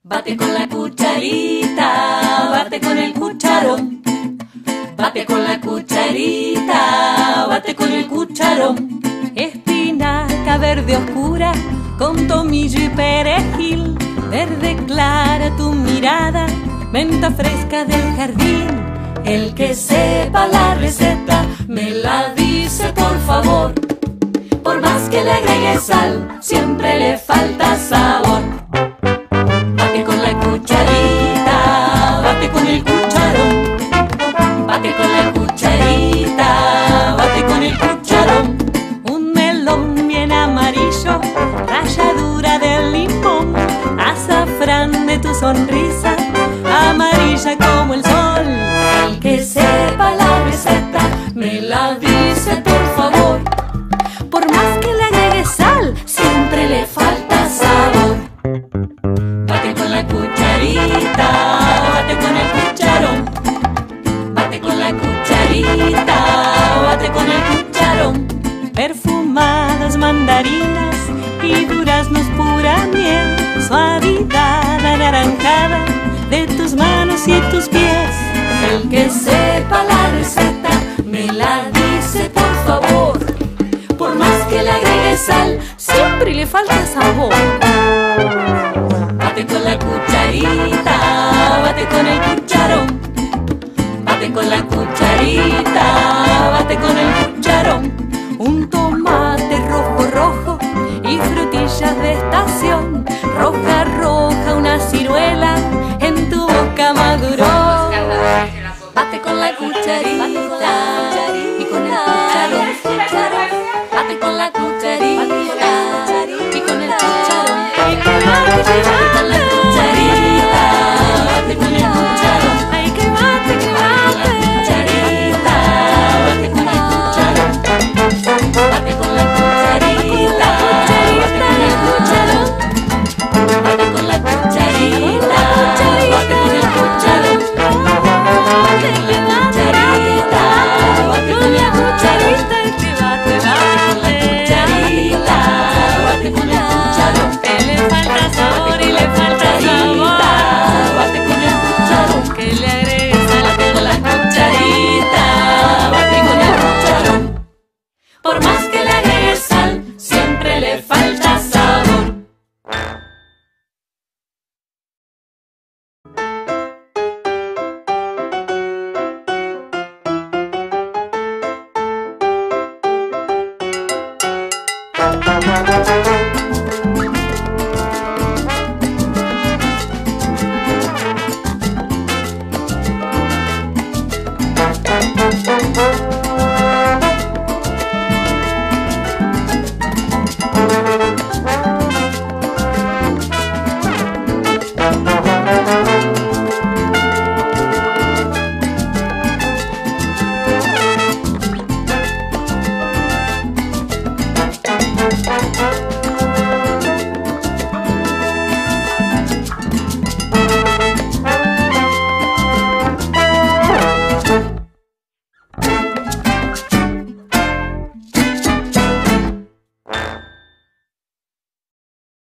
Bate con la cucharita, bate con el cucharón. Bate con la cucharita, bate con el cucharón. Espinaca verde oscura con tomillo y perejil. Verde clara tu mirada, menta fresca del jardín. El que sepa la receta me la dice por favor. Por más que le agregue sal, siempre le falta sabor. Bate con la cucharita, bate con el cucharón. Bate con la cucharita, bate con el cucharón. Un melón bien amarillo, ralladura de limón, azafrán de tu sonrisa, amarilla como el sol. El que sepa la receta me la dice por favor. Por más que le agregue sal, siempre le falta sabor. Bate con la cucharita, bate con el cucharón. Bate con la cucharita, bate con el cucharón. Perfumadas mandarinas y duraznos pura miel, suavidad anaranjada de tus manos y tus pies. El que sepa la receta me la dice por favor. Por más que le agregue sal, siempre le falta sabor. Bate con la cucharita, bate con el cucharón. Bate con la cucharita, bate con el cucharón. Un tomate rojo, rojo y frutillas de estación. Roja, roja, una ciruela en tu boca maduró. Bate con la cucharita y con el cucharón. Bate con la cucharita y con el cucharón. Ay, que bate, que bate con la cucharita, bate con el cucharón. Ay, que bate, que bate. Bate con el cucharita, bate con el cucharón. Bate con la cucharita, bate con el cucharón. Bate con la cucharita, bate con el cucharón. Bate con la cucharita, bate con el cucharón. Bate con el cucharón. Que le falta sabor y le falta sabor. Bate con el cucharón. Que le agregues sal. Bate con la cucharita, bate con el cucharón. Por más que le agregue sal, siempre le falta sabor. Thank you.